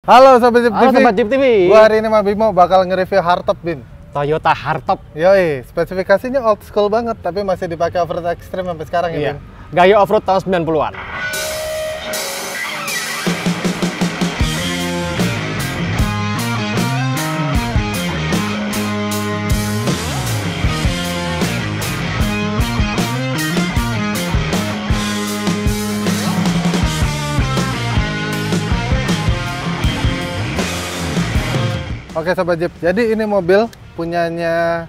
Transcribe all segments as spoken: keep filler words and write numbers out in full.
Halo Sobat Jeep Halo T V. Sobat Jeep T V. Gua hari ini sama Bimo bakal nge-review hardtop, Bim. Toyota hardtop. Yoi, spesifikasinya old school banget tapi masih dipakai off-road ekstrim sampai sekarang ya, Iya. Bim. Gaya off-road tahun sembilan puluhan. Oke Sobat Jeep, jadi ini mobil punyanya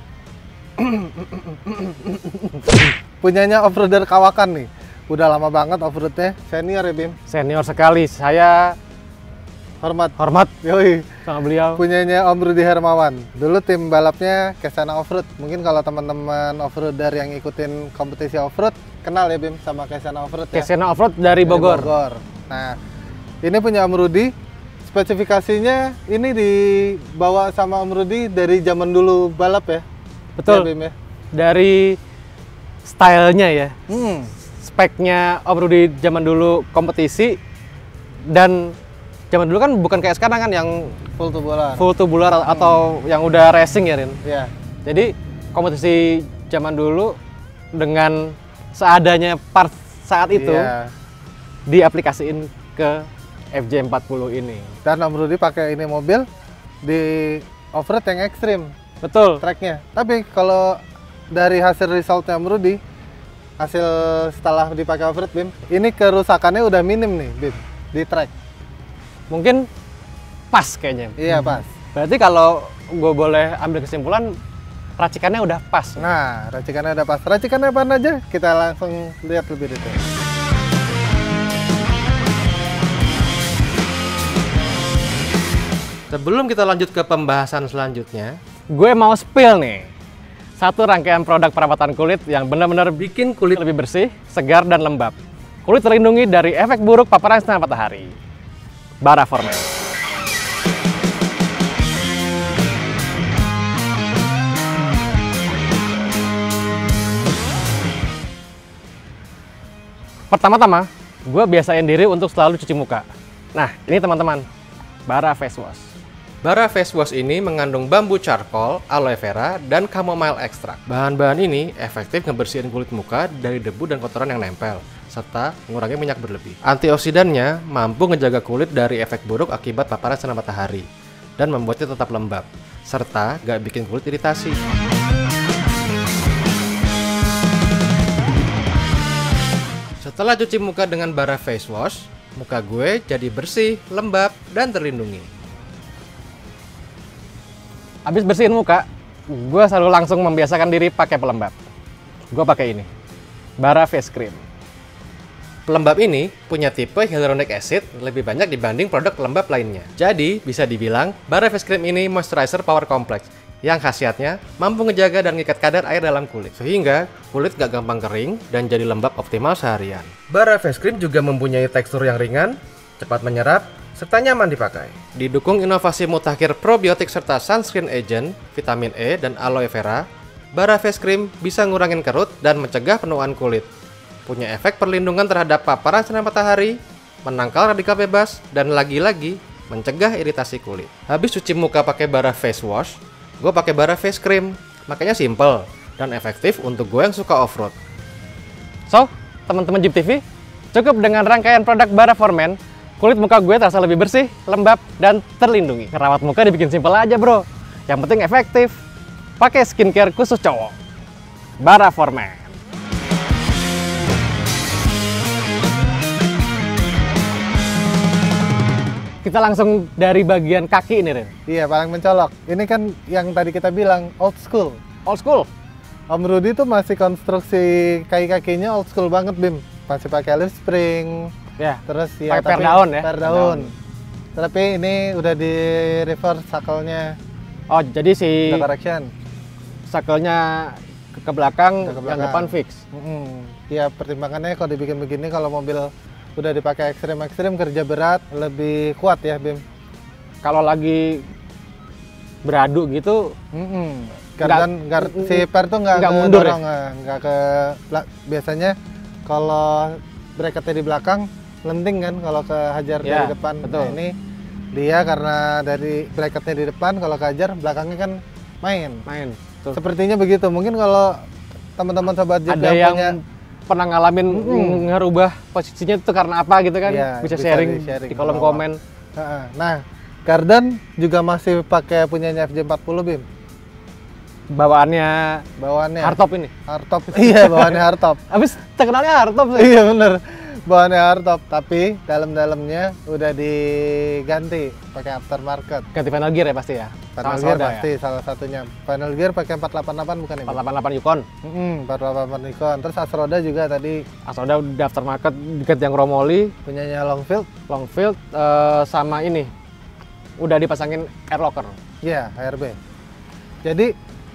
punyanya off-roader Kawakan nih. Udah lama banget off-roadnya, senior ya Bim. Senior sekali, saya Hormat. hormat Yoi, sama beliau. punyanya Om Rudi Hermawan. Dulu tim balapnya Kesana Offroad. Mungkin kalau teman-teman off-roader yang ikutin kompetisi off-road kenal ya Bim sama Kesana Offroad ya. Kesena off-road dari Dari Bogor. Bogor. Nah, ini punya Om Rudi. Spesifikasinya ini dibawa sama Om Rudi dari zaman dulu balap ya? Betul. Ya, Bim, ya? Dari stylenya ya. Hmm. Speknya Om Rudi zaman dulu kompetisi, dan zaman dulu kan bukan kayak sekarang kan yang Full tubular. full tubular atau yang udah racing ya, Rin. Ya. Jadi kompetisi zaman dulu dengan seadanya part saat itu Iya. diaplikasiin ke F J empat puluh ini. Dan Om Rudi pakai ini mobil di off-road yang ekstrim Betul. tracknya. Tapi kalau dari hasil resultnya Om Rudi, hasil setelah dipakai off-road Bim, ini kerusakannya udah minim nih Bim di track. Mungkin pas kayaknya. Iya pas. Berarti kalau gue boleh ambil kesimpulan, racikannya udah pas. Nah, racikannya udah pas. Racikannya apa aja? Kita langsung lihat lebih detail. Sebelum kita lanjut ke pembahasan selanjutnya, Gue mau spill nih satu rangkaian produk perawatan kulit yang benar-benar bikin kulit lebih bersih, segar, dan lembab. Kulit terlindungi dari efek buruk paparan sinar matahari. Bara Formen. Pertama-tama, gue biasain diri untuk selalu cuci muka. Nah, ini teman-teman, Bara Face Wash. Bara Face Wash ini mengandung bambu charcoal, aloe vera, dan chamomile extract. Bahan-bahan ini efektif ngebersihin kulit muka dari debu dan kotoran yang nempel, serta mengurangi minyak berlebih. Antioksidannya mampu ngejaga kulit dari efek buruk akibat paparan sinar matahari, dan membuatnya tetap lembab, serta gak bikin kulit iritasi. Setelah cuci muka dengan Bara Face Wash, muka gue jadi bersih, lembab, dan terlindungi. Abis bersihin muka, gue selalu langsung membiasakan diri pakai pelembab. Gue pakai ini, Bara Face Cream. Pelembab ini punya tipe hyaluronic acid lebih banyak dibanding produk pelembab lainnya. Jadi, bisa dibilang Bara Face Cream ini moisturizer power complex yang khasiatnya mampu ngejaga dan ngikat kadar air dalam kulit, sehingga kulit gak gampang kering dan jadi lembab optimal seharian. Bara Face Cream juga mempunyai tekstur yang ringan, cepat menyerap, serta nyaman dipakai. Didukung inovasi mutakhir probiotik serta sunscreen agent, vitamin E, dan aloe vera, Bara Face Cream bisa ngurangin kerut dan mencegah penuaan kulit. Punya efek perlindungan terhadap paparan sinar matahari, menangkal radikal bebas, dan lagi-lagi mencegah iritasi kulit. Habis cuci muka pakai Bara Face Wash, gue pakai Bara Face Cream. Makanya simple dan efektif untuk gue yang suka off-road. So, teman-teman Jeep T V, cukup dengan rangkaian produk Bara Formen, kulit muka gue terasa lebih bersih, lembab, dan terlindungi. Ngerawat muka dibikin simpel aja bro, yang penting efektif. Pakai skincare khusus cowok, Bara Formen. Kita langsung dari bagian kaki ini, Ren. Iya, paling mencolok. Ini kan yang tadi kita bilang old school. Old school. Om Rudi tuh masih konstruksi kaki-kakinya old school banget, Bim. Masih pakai leaf spring. Ya, Terus ya pakai per daun ya. Per daun. Tapi ini udah di reverse sakelnya. Oh, jadi si Udah correction. sakelnya ke, ke belakang, Ke yang belakang. depan fix. Mm-mm. Ya pertimbangannya kalau dibikin begini, kalau mobil udah dipakai ekstrim-ekstrim kerja berat lebih kuat ya Bim. Kalau lagi beradu gitu, Mm-mm. Nggak- Kardan gar- si per tuh nggak nggak ke mundur ya? dorong, nggak nggak ke bela- biasanya kalau bracketnya di belakang lenting kan kalau ke hajar Ya, dari depan. betul. Nah, ini Dia karena dari bracketnya di depan, kalau kehajar belakangnya kan main. Main. Tuh. Sepertinya begitu. Mungkin kalau teman-teman sobat Jeep ada yang, yang punya pernah ngalamin Mm-mm. ngerubah posisinya itu karena apa gitu kan, Iya, bisa, bisa sharing di-sharing di kolom ke bawah. komen. Nah, Garden juga masih pakai punyanya F J empat puluh Bim. Bawaannya Bawaannya hardtop ini. hardtop. Iya, bawaannya hardtop. Habis terkenalnya hardtop sih. Iya bener, bahannya hardtop, tapi dalam-dalamnya udah diganti pakai aftermarket. Ganti panel gear ya pasti ya. Panel Sama gear Soda pasti salah satunya. Panel gear pakai empat delapan delapan bukan ya. ini? empat delapan delapan Yukon. Mm-hmm, empat delapan delapan Nikon. Terus Asroda juga tadi Asoda udah aftermarket dikit yang Romoli, punyanya Longfield. Longfield eh, sama ini udah dipasangin air locker. Iya, H R B. Jadi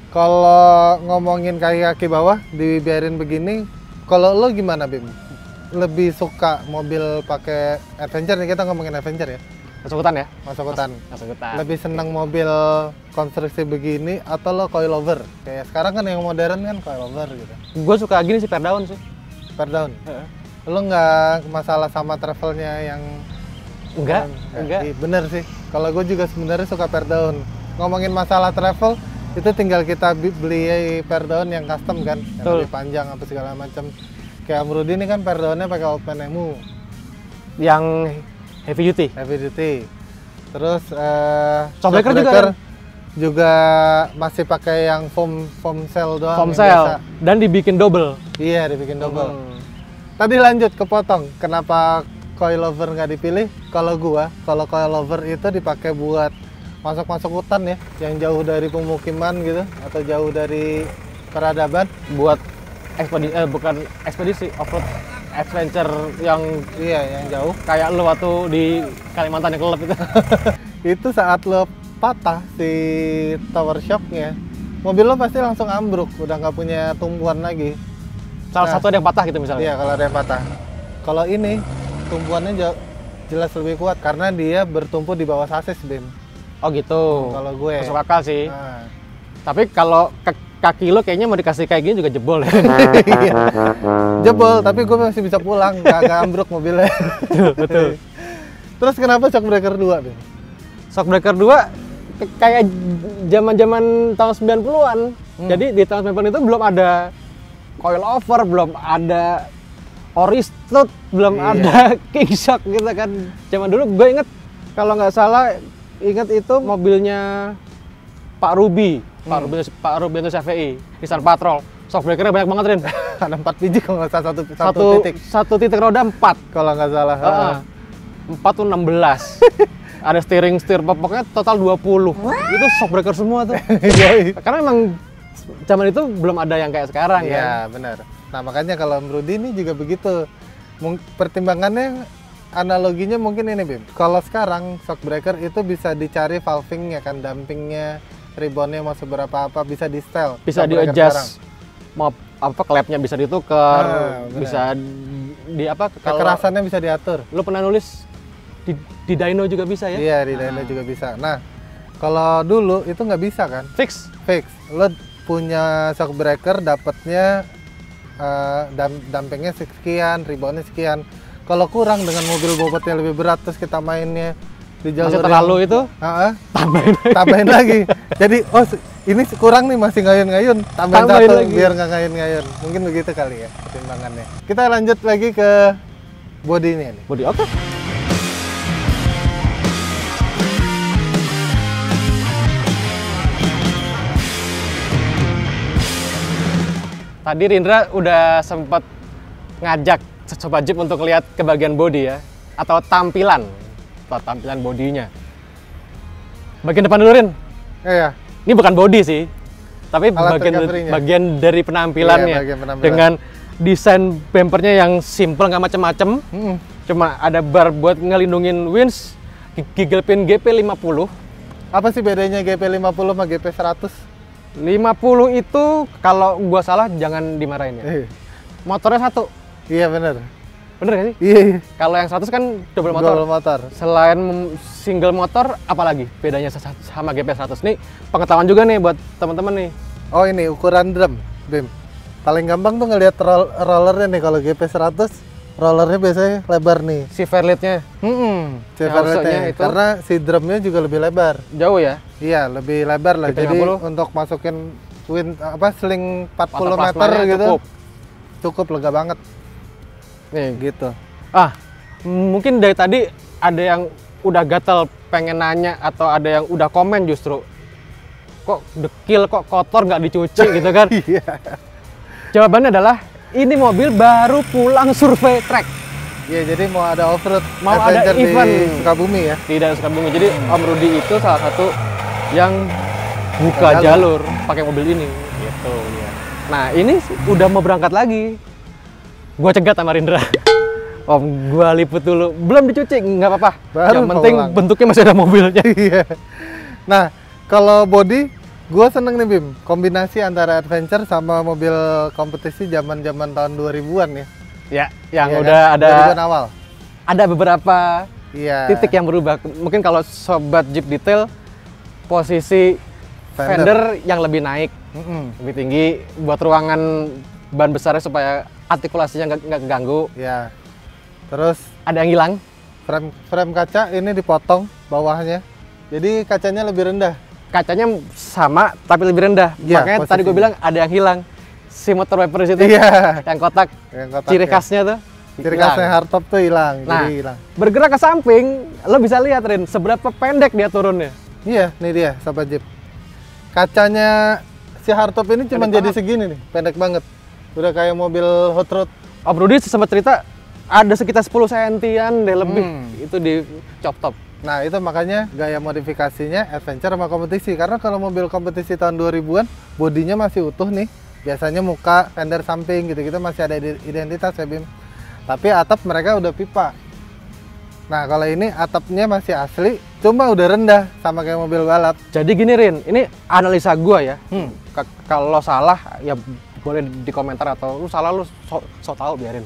kalau ngomongin kaki-kaki bawah dibiarin begini, kalau lo gimana Bim? Lebih suka mobil pakai adventure nih, kita ngomongin adventure ya? Masuk hutan ya? Masuk hutan. Masuk hutan. Lebih seneng mobil konstruksi begini atau lo coilover? Kayak sekarang kan yang modern kan coilover gitu. Gue suka gini sih, per down sih. Per down. Heeh. Lo nggak masalah sama travelnya yang Enggak, yang- enggak. Iya, bener sih. Kalau gue juga sebenarnya suka per down. Ngomongin masalah travel, itu tinggal kita bi- beli per down yang custom kan, yang Betul. lebih panjang apa segala macam. Kayak Amrudi ini kan per downnya pakai Oldman Emu, Yang heavy duty. heavy duty. Terus eh Shockbreaker juga shockbreaker kan? juga masih pakai yang foam foam cell doang. Foam yang cell biasa. dan dibikin double. Iya, dibikin double. Hmm. Tadi lanjut kepotong. Kenapa coilover nggak dipilih? Kalau gua, kalau coilover itu dipakai buat masuk-masuk hutan ya, yang jauh dari pemukiman gitu atau jauh dari peradaban. Buat ekspedisi, eh, bukan ekspedisi, off-road adventure yang Iya, yang jauh. kayak lu waktu di Kalimantan yang kelep itu. Itu saat lo patah si tower shocknya, mobil lo pasti langsung ambruk, udah nggak punya tumpuan lagi. Salah Nah. satu ada yang patah gitu misalnya. Iya, kalau ada yang patah. Kalau ini tumpuannya jauh- jelas lebih kuat karena dia bertumpu di bawah sasis, Bim. Oh gitu. Kalau gue. Masuk akal sih. Nah, Tapi kalau ke- kaki lo kayaknya mau dikasih kayak gini juga jebol ya. iya. Jebol, tapi gue masih bisa pulang, kagak ambruk mobilnya. betul, betul. Terus kenapa shockbreaker dua, Bim? Shockbreaker dua ke- kayak zaman-zaman tahun sembilan puluhan. Hmm. Jadi di tahun sembilan puluhan itu belum ada coil over, belum ada Oristrut, belum Iya. ada King Shock gitu kan. Zaman dulu gue inget, kalau nggak salah inget itu mobilnya Pak Ruby, Pak Hmm. Ruby, Pak Rubianto Shafii, Nissan Patrol. Shockbreakernya banyak banget, Rin. Ada empat biji kalau nggak salah, satu, satu, Satu, titik. satu titik roda empat. Kalau nggak salah. Heeh. empat tuh enam belas. Ada steering steer pokoknya total dua puluh. Itu shockbreaker semua tuh. Yoi. Karena memang zaman itu belum ada yang kayak sekarang kan. Iya, benar. Nah, makanya kalau Amrudi ini juga begitu. Mung- Pertimbangannya, analoginya mungkin ini, Bim. Kalau sekarang shockbreaker itu bisa dicari valvingnya kan, dampingnya, reboundnya mau seberapa apa, bisa di setel. Bisa di shockbreaker sekarang. adjust. Mau apa klepnya bisa ditukar, Ah, benar. bisa di apa kalau Kekerasannya bisa diatur. lu pernah nulis di, di dyno juga bisa ya? Iya, di dyno juga bisa. Nah, kalau dulu itu nggak bisa kan? Fix. Fix. Lo punya shockbreaker, dapatnya eh, dam- dampingnya sekian, reboundnya sekian. Kalau kurang dengan mobil bobotnya lebih berat, terus kita mainnya di jalur Masih terlalu yang- itu Ah, ah, tambahin lagi. tambahin lagi. Jadi, oh se- ini kurang nih, masih ngayun-ngayun. Tambahin, Tambahin satu lagi. biar nggak ngayun-ngayun. Mungkin begitu kali ya pertimbangannya. Kita lanjut lagi ke bodinya nih. Body oke. Tadi Rindra udah sempat ngajak Sobat Jeep untuk lihat ke bagian body ya, atau tampilan, atau tampilan bodinya. Bagian depan dulu, Rin. Ya, ya. Ini bukan body sih, tapi Alat bagian recovery-nya. bagian dari penampilannya Iya, bagian penampilan. dengan desain bumpernya yang simple nggak macem-macem. Mm-mm. Cuma ada bar buat ngelindungin winch, giggle pin G P lima puluh. Apa sih bedanya G P lima puluh sama G P seratus? lima puluh itu kalau gua salah jangan dimarahin ya. Eh, Motornya satu. iya bener. Bener gak sih? Iya, iya. Kalau yang seratus kan double motor. Double motor. Selain mem- single motor, apalagi bedanya sa- sama G P seratus? Nih pengetahuan juga nih buat teman-teman nih. Oh ini ukuran drum, Bim. Paling gampang tuh ngelihat roll rollernya nih kalau G P seratus rollernya biasanya lebar nih. Si fairlead-nya Hmm, si Yang fairlead-nya. harusnya itu- Karena si drumnya juga lebih lebar. jauh ya. Iya, lebih lebar lah. Di Jadi tiga puluh. untuk masukin win apa sling empat puluh Mata meter plasmanya gitu. cukup. Cukup lega banget Nih. gitu. Ah, mungkin dari tadi ada yang udah gatel pengen nanya atau ada yang udah komen justru. Kok dekil, kok kotor nggak dicuci gitu kan? Iya. Jawabannya adalah ini mobil baru pulang survei track. Iya, jadi mau ada off-road Mau ada adventure event. di Sukabumi ya. Tidak Sukabumi. Jadi Om Rudi itu salah satu yang buka Jalur. jalur pakai mobil ini gitu ya. Nah, ini udah mau berangkat lagi. Gua cegat sama Rindra. Om, gua liput dulu. Belum dicuci, nggak apa-apa. Baru Yang mau penting pulang. bentuknya masih ada mobilnya. Iya. Nah, kalau body gua seneng nih Bim, kombinasi antara adventure sama mobil kompetisi zaman-zaman tahun dua ribuan ya. Ya, yang Iya udah kan? ada dua ribuan awal. ada beberapa Iya. titik yang berubah. Mungkin kalau sobat Jeep detail, posisi Fender. fender yang lebih naik, Mm-mm. lebih tinggi buat ruangan ban besarnya supaya artikulasinya nggak nggak keganggu. Iya. Terus Ada yang hilang. frame frame kaca ini dipotong bawahnya. Jadi kacanya lebih rendah. Kacanya sama tapi lebih rendah. Iya, Makanya tadi gue posisinya. bilang ada yang hilang. Si motor wiper itu Iya. yang kotak, Yang kotak ciri ya. khasnya tuh. Ciri hilang. khasnya hardtop tuh hilang, Nah, jadi hilang. bergerak ke samping, lo bisa lihat Rin, seberapa pendek dia turunnya. Iya, nih dia sobat Jeep. Kacanya si hardtop ini cuma Pendek jadi banget. segini nih, pendek banget. Udah kayak mobil hot rod. Om Rudi sempat cerita ada sekitar sepuluh sentian deh lebih Hmm. itu di chop top. Nah, itu makanya gaya modifikasinya adventure sama kompetisi. Karena kalau mobil kompetisi tahun dua ribuan, bodinya masih utuh nih. Biasanya muka, fender samping gitu-gitu masih ada ide- identitas ya Bim. Tapi atap mereka udah pipa. Nah, kalau ini atapnya masih asli, cuma udah rendah sama kayak mobil balap. Jadi gini Rin, ini analisa gua ya. Hmm. K- kalau salah ya boleh di komentar atau lu salah lu so, so tau biarin.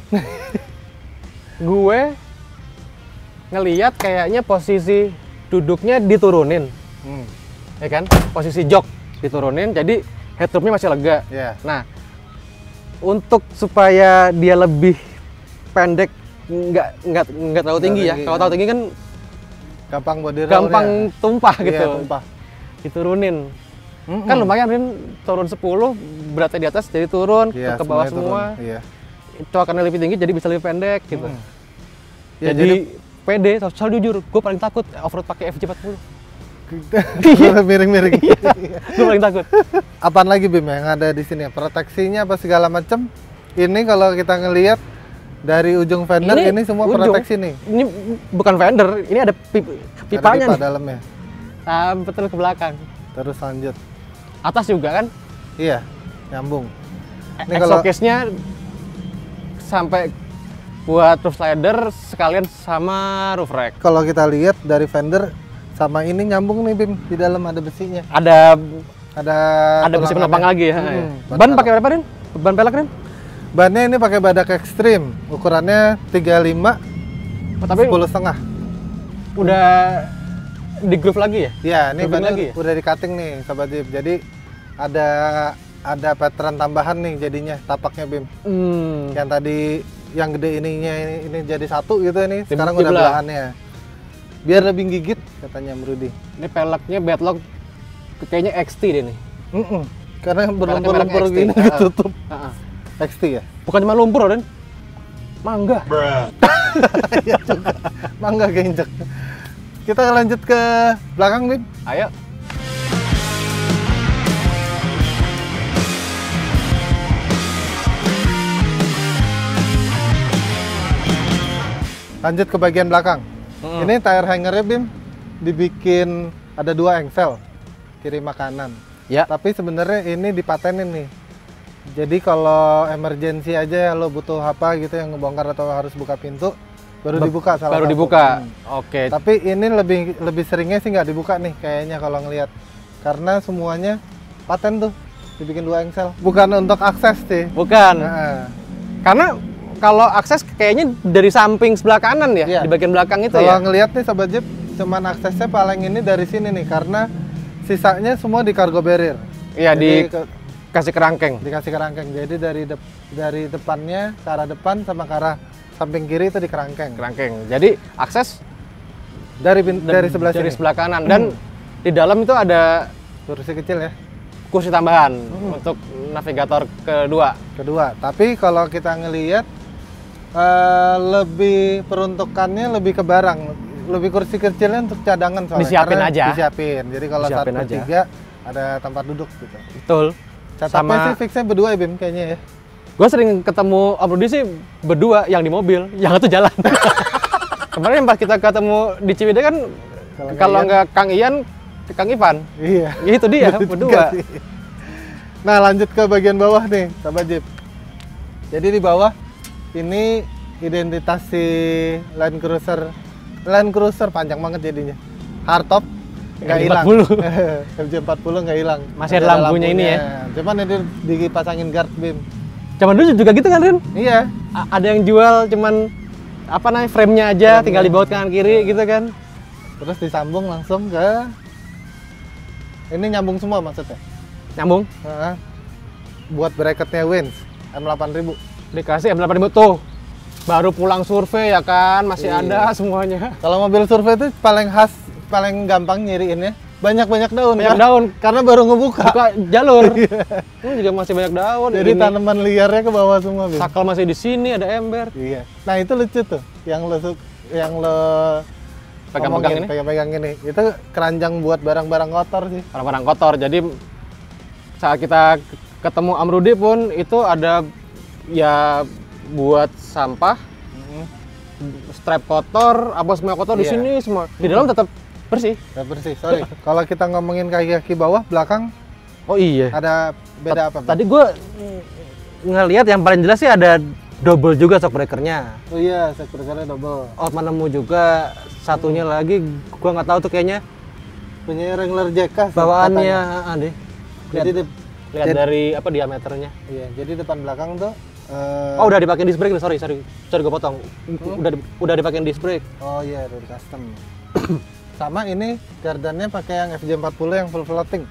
Gue ngeliat kayaknya posisi duduknya diturunin, Hmm. ya kan? Posisi jok diturunin, jadi headroomnya masih lega. Ya. Nah, untuk supaya dia lebih pendek, nggak nggak nggak terlalu Nggak tinggi ya. tinggi, Kalau ya. terlalu tinggi kan Gampang body roll-nya. gampang tumpah Iya, gitu. tumpah. Diturunin. Mm-mm. Kan lumayan Rin, turun sepuluh, beratnya di atas jadi turun Iya, ke bawah semuanya turun. semua. Iya. Coakannya lebih tinggi jadi bisa lebih pendek gitu. Mm. Ya, jadi, pede, soal jujur, gue paling takut off-road pakai F J empat puluh. miring-miring. Gue paling takut. Apaan lagi Bim yang ada di sini? Proteksinya apa segala macam? Ini kalau kita ngelihat dari ujung fender ini, semua ujung. proteksi nih. Ini bukan fender, ini ada pip, pipanya Ada pipa nih. dalamnya. Sampai terus ke belakang. Terus lanjut. Atas juga kan. Iya, nyambung. Ini Exhaust kalau- case-nya sampai buat roof slider sekalian sama roof rack. Kalau kita lihat dari fender sama ini nyambung nih Bim, di dalam ada besinya. Ada Ada ada besi tulangannya. penopang lagi ya. Hmm, Ban pakai berapa Rin? Ban pelek Rin? Bannya ini pakai badak ekstrim, ukurannya tiga puluh lima Oh, tapi sepuluh setengah. udah di groove lagi ya? Ya, ini Grooving bannya lagi ya? udah di cutting nih sobat Jeep. Jadi ada ada pattern tambahan nih jadinya tapaknya Bim. Hmm. Yang tadi yang gede ininya ini, ini jadi satu gitu ini, Di- sekarang di udah belah. belahannya. Biar lebih gigit katanya Rudy. Ini peleknya bedlock kayaknya X T deh nih. Mm-mm. Karena merek berlumpur-lumpur X T. gini Ah. ketutup. Heeh. X T ya? Bukan cuma lumpur, Ren. Mangga. Mangga keinjek. Kita lanjut ke belakang Bim. Ayo. Lanjut ke bagian belakang. Mm-mm. Ini tire hangernya Bim dibikin ada dua engsel kiri sama kanan. Ya. Tapi sebenarnya ini dipatenin nih. Jadi kalau emergency aja lo butuh apa gitu yang ngebongkar atau harus buka pintu baru Ba- dibuka salah Baru satu. dibuka. Hmm. Oke. Tapi ini lebih lebih seringnya sih nggak dibuka nih kayaknya kalau ngelihat. Karena semuanya paten tuh dibikin dua engsel. Bukan untuk akses sih. Bukan. Nah, Karena kalau akses kayaknya dari samping sebelah kanan ya, Iya. di bagian belakang itu kalau ya. ngelihat nih sobat Jeep, cuman aksesnya paling ini dari sini nih karena sisanya semua di cargo barrier. Iya, Jadi ke- dikasih kerangkeng. dikasih kerangkeng. Jadi dari dep- dari depannya ke arah depan sama ke arah samping kiri itu di kerangkeng. Kerangkeng. Jadi akses Dari bin- dari sebelah dari sini. sebelah kanan dan di dalam itu ada Kursi kecil ya. kursi tambahan Hmm. untuk navigator kedua. Kedua, tapi kalau kita ngelihat eh, lebih peruntukannya lebih ke barang, lebih kursi kecilnya untuk cadangan soalnya. Disiapin Karena aja. Disiapin. Jadi kalau satu Disiapin per aja. tiga ada tempat duduk gitu. Betul. Catapnya Sama- sih fixnya berdua ya Bim kayaknya ya. Gue sering ketemu Om Rudi sih berdua, yang di mobil, yang satu jalan. Kemarin pas kita ketemu di Ciwidey kan, Kalau kalau Ian- nggak Kang Ian, Kang Ivan. Iya. Itu dia, Itu berdua. juga sih. Nah lanjut ke bagian bawah nih, Sobat Jeep. Jadi di bawah ini identitas si Land Cruiser, Land Cruiser panjang banget jadinya. Hardtop nggak F J hilang. empat puluh. F J empat puluh nggak hilang. Masih ada lampunya ini ya? Cuman ini dipasangin guard beam. Zaman dulu juga gitu kan, Rin? Iya. A- ada yang jual cuman apa namanya frame-nya aja, Frame-nya. tinggal dibaut kanan kiri gitu kan. Terus disambung langsung ke ini nyambung semua maksudnya. Nyambung, Heeh. Buat bracketnya Wins M delapan ribu. dikasih M delapan ribu tuh. Baru pulang survei ya kan, masih Iya. ada semuanya. Kalau mobil survei itu paling khas, paling gampang nyiriinnya banyak-banyak daun. Banyak kan? daun. Karena baru ngebuka. Buka jalur. Ini juga masih banyak daun. Jadi Ini tanaman liarnya ke bawah semua, Bim. sakal masih di sini, ada ember. Iya. Nah, itu lucu tuh. Yang lo su- yang lo Pegang-pegang ngomongin, ini? pegang-pegang ini. Itu keranjang buat barang-barang kotor sih. Barang-barang kotor. Jadi saat kita ketemu Om Rudi pun itu ada ya buat sampah, strap kotor, apa semua kotor di Iya. sini semua. Di dalam tetap bersih. Gak bersih, sorry. Kalau kita ngomongin kaki-kaki bawah, belakang Oh iya. ada beda apa? Bim? Tadi gue ngelihat yang paling jelas sih ada double juga shock breakernya. Oh iya, sekurang double. Oh, nemu juga satunya lagi, gua nggak tahu tuh kayaknya Punya Wrangler J K. bawaannya katanya. aneh. Jadi Lihat, de- lihat jadi- dari apa diameternya. iya, jadi depan belakang tuh eh, Oh, udah dipakai disc brake, sorry, sorry, sorry gue potong. Udah di- udah dipakai disc brake. Oh iya, dari custom. Sama ini gardannya pakai yang F J empat puluh yang full floating.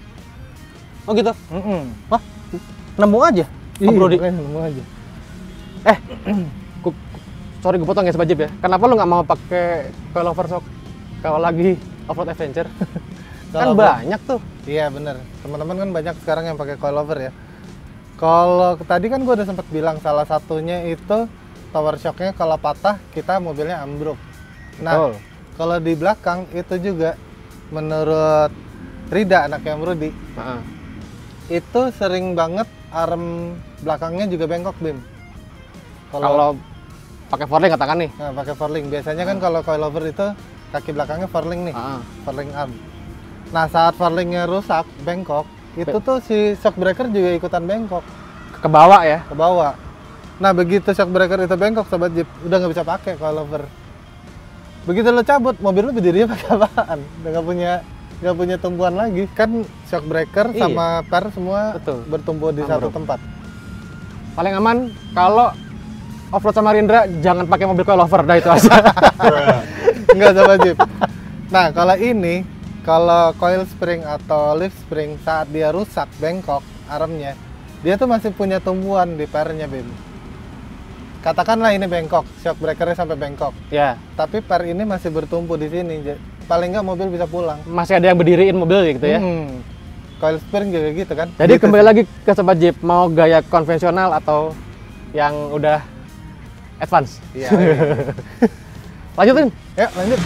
Oh gitu. Mm-mm. Wah, nemu aja. Om Iya, Rudi. makanya nemu aja. Eh, gua- sorry gue potong ya Sobat Jeep ya. Kenapa lu nggak mau pakai coilover shock kalau lagi off-road adventure? Kan Coilover. banyak tuh. Iya bener, teman-teman kan banyak sekarang yang pakai coilover ya. Kalau tadi kan gue udah sempat bilang salah satunya itu tower shocknya kalau patah kita mobilnya ambruk. Nah, Betul. kalau di belakang itu juga menurut Rida anaknya Om Rudi Heeh. itu sering banget arm belakangnya juga bengkok Bim. Kalau pakai forling katakan nih. nah, pakai forling biasanya kan kalau coilover itu kaki belakangnya forling nih, Heeh. forling arm. Nah saat forlingnya rusak bengkok itu tuh si shock breaker juga ikutan bengkok Ke bawah ya. ke bawah. Nah begitu shock breaker itu bengkok Sobat Jeep udah nggak bisa pakai coilover. Begitu lo cabut mobil lo berdirinya pakai apaan? Udah nggak punya nggak punya tumpuan lagi kan shock breaker Iya. sama per semua Betul. bertumpu di satu Ambruk. tempat. Paling aman kalau off-road sama Rindra jangan pakai mobil coilover, dah itu aja. Enggak Sobat Jeep. Nah kalau ini kalau coil spring atau leaf spring saat dia rusak bengkok armnya dia tuh masih punya tumbuhan di pernya Bim. Katakanlah ini bengkok, shock breakernya sampai bengkok. Ya, Tapi per ini masih bertumpu di sini. J- Paling nggak mobil bisa pulang. masih ada yang berdiriin mobil gitu ya. Hmm. Coil spring juga gitu kan. Jadi Gitu kembali sih. lagi ke Sobat Jeep, mau gaya konvensional atau yang udah advance? Iya. iya. Lanjutin. Ya lanjut.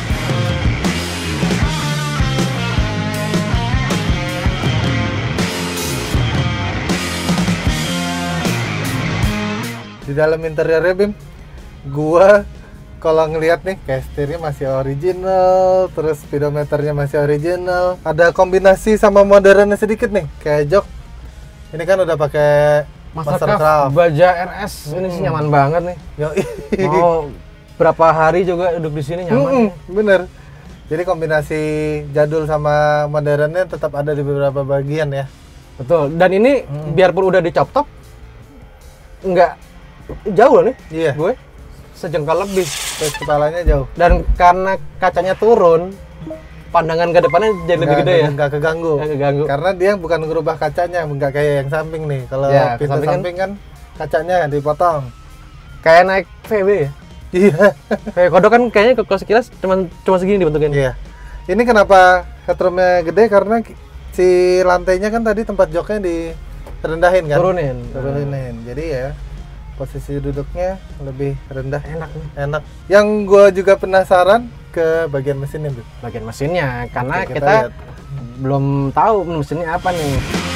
Di dalam interiornya Bim, gua kalau ngelihat nih kayak setirnya masih original, terus speedometernya masih original, ada kombinasi sama modernnya sedikit nih, kayak jok. Ini kan udah pakai Mastercraft Baja R S ini sih Hmm. nyaman banget nih. Yo, Mau berapa hari juga duduk di sini nyaman. Mm-mm, bener. Jadi kombinasi jadul sama modernnya tetap ada di beberapa bagian ya. Betul. Dan ini Hmm. biarpun udah dicop top, nggak jauh loh nih. Iya. Gue sejengkal lebih. Terus kepalanya jauh. Dan karena kacanya turun, pandangan ke depannya jadi lebih Nggak- gede ya. Nggak keganggu. Nggak keganggu. Karena dia bukan ngerubah kacanya, nggak kayak yang samping nih. Kalau Ya, pintu samping kan- samping kan kacanya dipotong. Kayak naik V W ya? Iya. Kayak kodok kan kayaknya kalau sekilas cuma cuma segini dibentukin. Iya. Ini kenapa headroomnya gede karena si lantainya kan tadi tempat joknya direndahin kan? Turunin. Turunin. Jadi ya posisi duduknya lebih rendah. Enak nih. Enak. Yang gue juga penasaran ke bagian mesinnya, Bu. Bagian mesinnya karena Oke, kita kita, lihat. belum tahu mesinnya apa nih.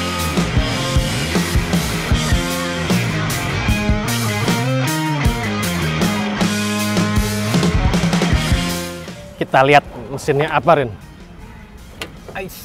Kita lihat mesinnya apa, Rin. Ais.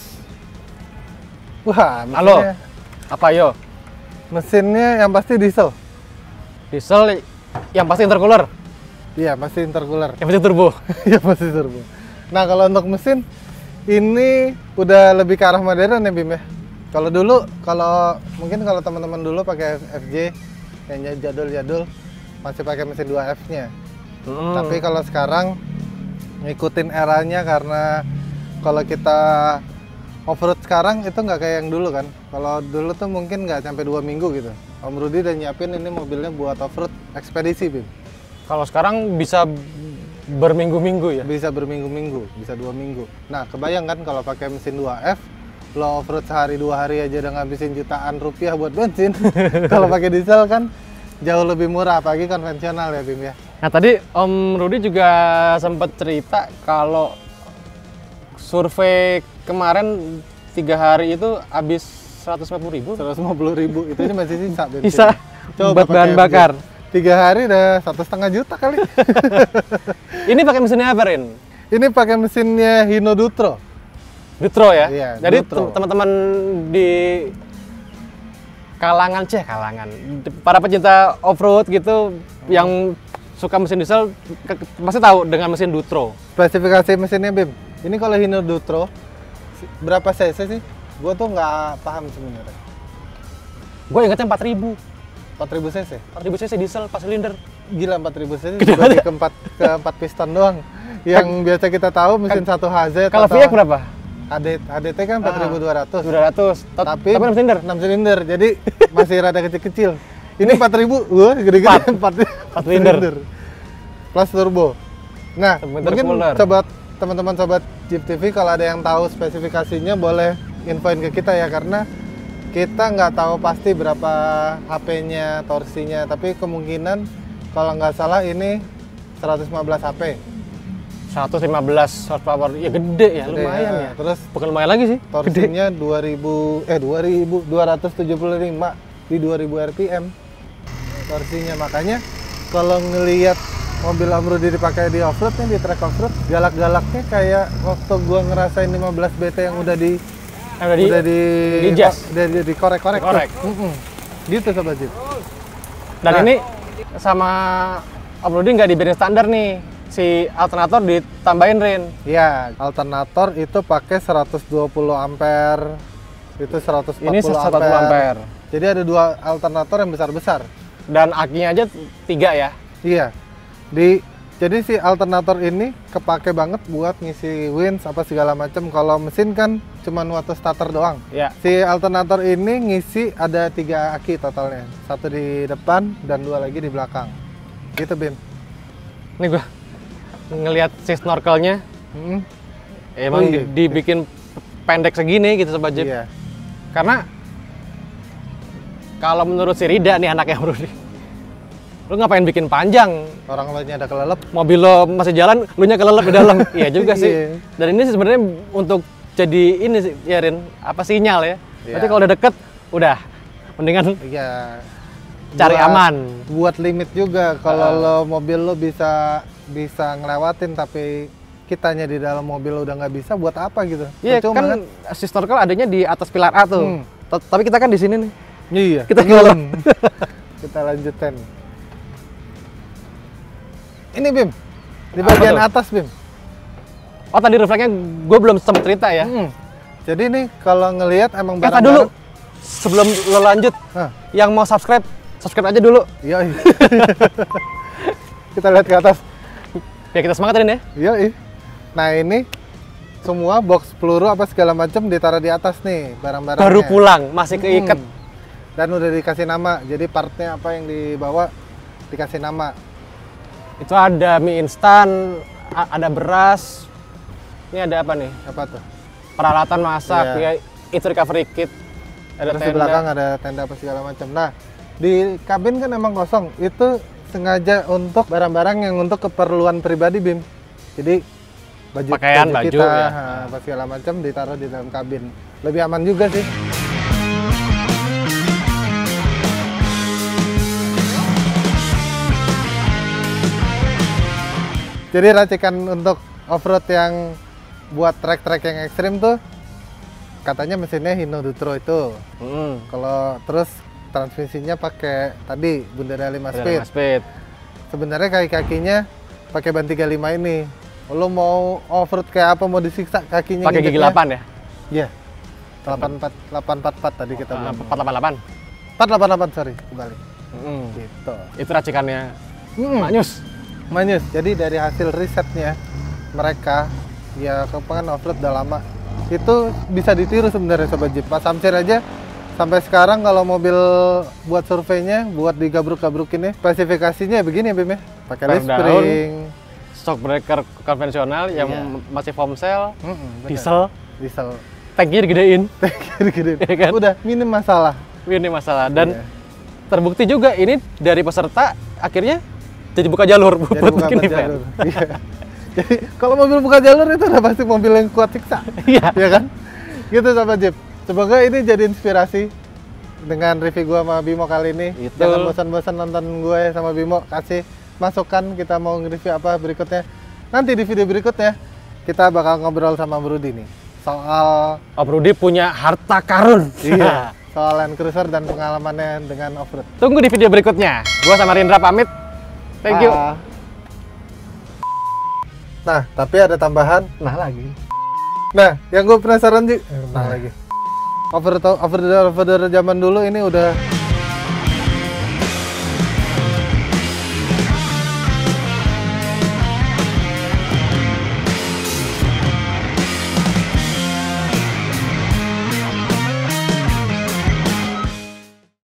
Wah, mesinnya, Halo. Apa yo? mesinnya yang pasti diesel. Diesel yang pasti intercooler, Iya, pasti intercooler. yang pasti turbo. Iya, pasti turbo. Nah, kalau untuk mesin ini udah lebih ke arah modern ya, Bim ya. Kalau dulu, kalau mungkin kalau teman-teman dulu pakai F J yang jadul-jadul masih pakai mesin dua F-nya. Hmm. Tapi kalau sekarang ngikutin eranya karena kalau kita off-road sekarang itu nggak kayak yang dulu kan. Kalau dulu tuh mungkin nggak sampai dua minggu gitu. Om Rudi udah nyiapin ini mobilnya buat off-road ekspedisi, Bim. Kalau sekarang bisa berminggu-minggu ya. Bisa berminggu-minggu, bisa dua minggu. Nah, kebayang kan kalau pakai mesin dua F, lo off-road sehari dua hari aja udah ngabisin jutaan rupiah buat bensin. Kalau pakai diesel kan jauh lebih murah, apalagi konvensional ya, Bim ya. Nah tadi Om Rudi juga sempat cerita kalau survei kemarin tiga hari itu habis seratus lima puluh ribu. seratus lima puluh ribu itu ini masih sisa bensin. Bisa buat pakai bahan F J. bakar. Tiga hari udah satu setengah juta kali. Ini pakai mesinnya apa, Rin? Ini pakai mesinnya Hino Dutro. Dutro ya? Iya, Jadi Dutro. tem- teman-teman di kalangan ceh kalangan para pecinta off-road gitu yang suka mesin diesel ke- pasti tahu dengan mesin Dutro. Spesifikasi mesinnya, Bim. Ini kalau Hino Dutro si- berapa cc sih? Gua tuh nggak paham sebenarnya. Gue ingetnya empat ribu. empat ribu cc. empat ribu cc diesel empat silinder. Gila, empat ribu cc dibagi ke empat ke empat piston doang. Yang biasa kita tahu mesin satu H Z Kalau V atau X berapa? H D H D T kan empat ribu dua ratus. dua ratus. Tapi Tapi enam silinder. enam silinder. Jadi masih rada kecil-kecil. Ini empat ribu, wah gede-gede empat silinder. Plus turbo. Nah, Turbo mungkin intercooler. sobat teman-teman sobat Jeep T V kalau ada yang tahu spesifikasinya boleh infoin ke kita ya, karena kita nggak tahu pasti berapa H P-nya, torsinya, tapi kemungkinan kalau nggak salah ini seratus lima belas H P. seratus lima belas horsepower. Ya gede ya, Gede, lumayan ya. ya. Terus Bukan lumayan lagi sih. Gede. torsinya dua ribu eh dua ribu dua ratus tujuh puluh lima di dua ribu R P M torsinya. Makanya kalau ngelihat mobil Om Rudi dipakai di off-road nih, di track off-road, galak-galaknya kayak waktu gua ngerasain lima belas B T yang udah di Eh, udah di, udah di di jas. udah di, dikorek-korek tuh. Dikorek. Mm-mm. Gitu sobat Jeep. Dan Nah. ini sama Om Rudi nggak dibiarin standar nih. Si alternator ditambahin, Rin. Iya, alternator itu pakai seratus dua puluh ampere. Itu seratus empat puluh Ini seratus empat puluh ampere. Jadi ada dua alternator yang besar-besar. Dan akinya aja tiga ya. Iya. Di jadi si alternator ini kepake banget buat ngisi winch apa segala macam. Kalau mesin kan cuma waktu starter doang. Ya. Si alternator ini ngisi ada tiga aki totalnya. Satu di depan dan dua lagi di belakang. Gitu, Bim. Ini gua ngelihat si snorkelnya Hmm. emang Oh, iya. di- dibikin pendek segini gitu sobat Jeep. Iya. Karena kalau menurut si Rida nih anaknya Om Rudi, lu ngapain bikin panjang? Orang lainnya ada kelelep. Mobil lo masih jalan, lu nya kelelep di dalam. Iya juga sih. Iya. Dan ini sih sebenarnya untuk jadi ini sih, ya Rin, apa sinyal ya. Iya. Berarti kalau udah deket, udah mendingan Iya. cari Buat- aman. Buat limit juga kalau Uh. lo mobil lo bisa bisa ngelewatin tapi kitanya di dalam mobil udah nggak bisa, buat apa gitu? Iya Percuma kan, si snorkel adanya di atas pilar A tuh. Hmm. T- Tapi kita kan di sini nih. Iya. Kita tenggelam. Kita lanjutkan. Ini Bim, di Apa bagian tuh? atas Bim. Oh tadi refleksnya gue belum sempat cerita ya. Mm. Jadi nih kalau ngelihat emang Eh, barang tar dulu. Sebelum lo lanjut, Hah. yang mau subscribe, subscribe aja dulu. Iya. iya. Kita lihat ke atas. Ya kita semangat Rin ya. Iya. iya. Nah ini semua box peluru apa segala macam ditaruh di atas nih barang-barangnya. Baru pulang, masih keikat. Mm. Dan udah dikasih nama. Jadi partnya apa yang dibawa dikasih nama. Itu ada mie instan, a- ada beras. Ini ada apa nih? Apa tuh? Peralatan masak, Iya. ya. Itu recovery kit. Ada Terus di belakang ada tenda apa segala macam. Nah, di kabin kan emang kosong. Itu sengaja untuk barang-barang yang untuk keperluan pribadi, Bim. Jadi baju, Pakaian, baju, kita, ya. ha, apa segala macam ditaruh di dalam kabin. Lebih aman juga sih. Jadi racikan untuk off-road yang buat trek-trek yang ekstrim tuh katanya mesinnya Hino Dutro itu. Hmm. Kalau terus transmisinya pakai tadi Bundara lima Ada speed. lima speed. Sebenarnya kaki-kakinya pakai ban tiga puluh lima ini. Lo mau off-road kayak apa, mau disiksa kakinya? Pakai gigi nginjeknya? delapan ya? Iya. delapan empat delapan empat empat tadi kita Ah, bilang. empat delapan delapan. empat delapan delapan sorry, kembali. Hmm. Gitu. Itu racikannya Hmm. Manyus. Manyus. Jadi dari hasil risetnya mereka ya kepengen off-road udah lama. Itu bisa ditiru sebenarnya sobat Jeep. Mas Samsir aja sampai sekarang kalau mobil buat surveinya, buat digabruk-gabruk ini, spesifikasinya begini ya Bim ya. Pakai Rem leaf daun. spring, Shock breaker konvensional yang Iya. masih foam cell, Mm-mm, bener. diesel, diesel. tanknya digedein. Gede-gede. Iya kan? Udah minim masalah. Ini masalah. Dan Iya. terbukti juga ini dari peserta akhirnya jadi buka jalur Jadi buat buka bikin buat event. jalur. Iya. Jadi kalau mobil buka jalur itu udah pasti mobil yang kuat siksa. Iya. Ya kan? Gitu sobat Jeep. Semoga ini jadi inspirasi dengan review gua sama Bimo kali ini. Itu. Jangan bosan-bosan nonton gue sama Bimo, kasih masukan kita mau nge-review apa berikutnya. Nanti di video berikutnya kita bakal ngobrol sama Brudi nih soal Om Rudi punya harta karun. iya, soal Land Cruiser dan pengalamannya dengan off-road. Tunggu di video berikutnya. Gua sama Rindra pamit. Thank you. Ah. Nah, tapi ada tambahan. Nah lagi. Nah, yang gue penasaran sih, nah lagi. Over over over zaman dulu ini udah